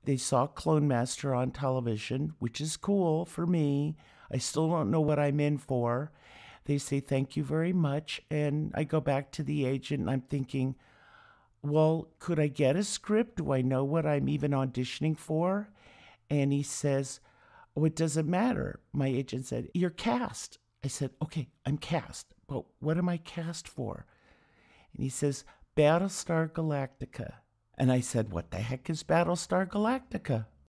They saw Clone Master on television, which is cool for me. I still don't know what I'm in for. They say, thank you very much. And I go back to the agent and I'm thinking, well, could I get a script? Do I know what I'm even auditioning for? And he says, oh, it doesn't matter. My agent said, you're cast. I said, okay, I'm cast. But what am I cast for? And he says, Battlestar Galactica. And I said, what the heck is Battlestar Galactica?